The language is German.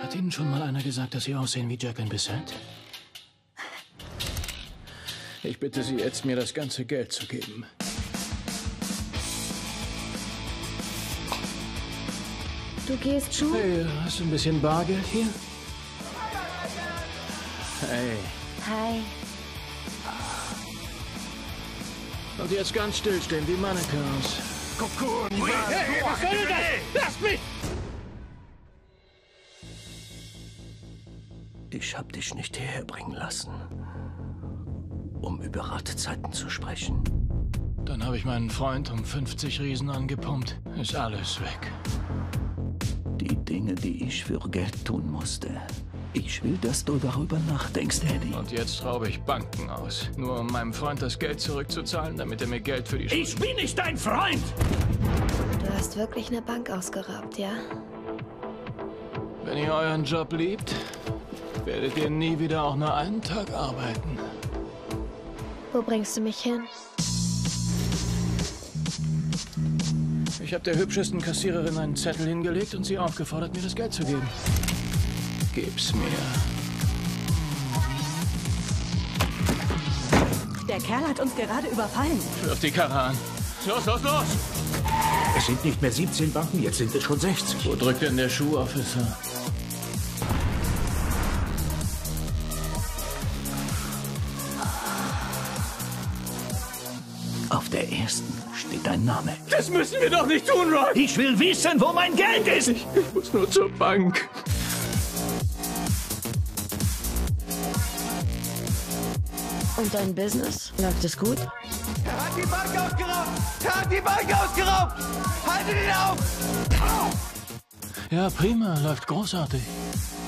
Hat Ihnen schon mal einer gesagt, dass Sie aussehen wie Jacqueline Bisset? Ich bitte Sie jetzt, mir das ganze Geld zu geben. Du gehst schon? Hey, hast du ein bisschen Bargeld hier? Hey. Hi. Und jetzt ganz stillstehen, wie Mannequins. Hey, was soll das? Lass mich! Ich hab dich nicht hierher bringen lassen, um über Wartezeiten zu sprechen. Dann habe ich meinen Freund um 50 Riesen angepumpt. Ist alles weg. Die Dinge, die ich für Geld tun musste. Ich will, dass du darüber nachdenkst, Eddie. Und jetzt raube ich Banken aus. Nur um meinem Freund das Geld zurückzuzahlen, damit er mir Geld für die Schule... Ich bin nicht dein Freund! Du hast wirklich eine Bank ausgeraubt, ja? Wenn ihr euren Job liebt, werdet ihr nie wieder auch nur einen Tag arbeiten. Wo bringst du mich hin? Ich habe der hübschesten Kassiererin einen Zettel hingelegt und sie aufgefordert, mir das Geld zu geben. Gib's mir. Der Kerl hat uns gerade überfallen. Wirf die Karre an. Los, los, los! Es sind nicht mehr 17 Banken, jetzt sind es schon 60. Wo drückt denn der Schuh, Officer? Auf der ersten steht dein Name. Das müssen wir doch nicht tun, Roy! Ich will wissen, wo mein Geld ist! Ich muss nur zur Bank. Und dein Business? Läuft es gut? Er hat die Bank ausgeraubt! Er hat die Bank ausgeraubt! Haltet ihn auf! Ja, prima, läuft großartig.